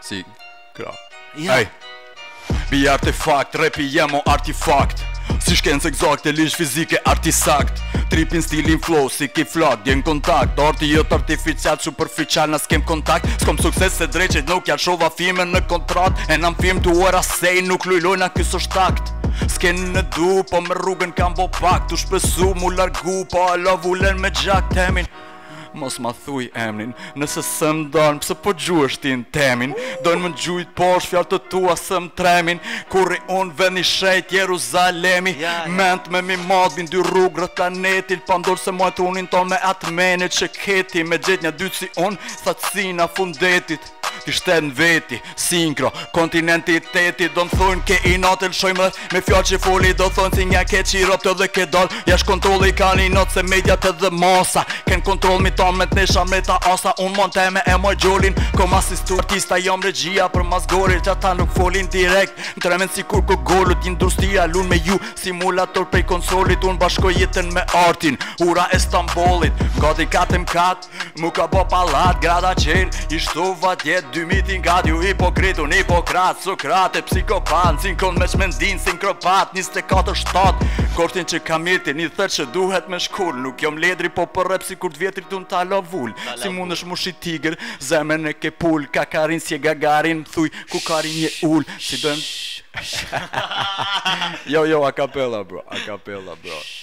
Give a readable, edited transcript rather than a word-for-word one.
Si, gra. Ej, bi artefakt, rapi jem o artifakt. Si shkencë egzakte, lish fizike, artisakt. Tripin, stilin, flow, si ki flak, djen kontakt. Arti jët artificial, superficial, na s'kem kontakt. S'kom sukses se dreqet, nuk ja shova filme në kontrat. E nam film të uera sej, nuk lujlojna kësë është takt. S'ken në du, po me rrugën kam bo pak. Tu shpesu, mu largu, po ala vullen me gjak temin. Mos ma thuj emnin, nëse së m'dan, pëse po gjuesh ti në temin. Dojnë më gjujt posh, fjallë të tua së m'tremin. Kurri unë vend një shejt Jeruzalemi. Ment me mi madhin dy rrugë rët planetit. Pandor se muaj trunin ton me atë menit që keti. Me gjet një dytë si unë, thatësina fundetit. Ti shtet në veti, sinkro, kontinentiteti. Do në thujnë ke i natë lëshojmë dhe me fjallë që foli. Do thonë si nga ke qirop të dhe ke dal. Jash kontroli i ka një natë se mediat edhe masa. Ken kontrol mi ta me t'nesha me ta asa. Unë mon teme e moj gjolin. Kom asistu artista jam regjia për mas gorit. Që ata nuk folin direkt. Më tremen si kur kogollut. Industria lun me ju simulator prej konsolit. Unë bashkoj jetën me artin. Ura e Stambolit. Gati katëm kat, mu ka bo palat. Grada qel, ishtu vatjet. 2 mitin nga ju hipokrit, unë hipokrat. Sokrate, psikopat, sinkron me shmendin. Sinkropat, 24/7. Kortin që ka mirtin, i thët që duhet me shkull. Nuk jom ledri po për rep si kur t'vjetrit unë tala vull. Si mund është mushi tiger, zemën e ke pull. Kakarin si e Gagarin, më thuj ku karin je ull. Si dojmë... Jo, a capella bro,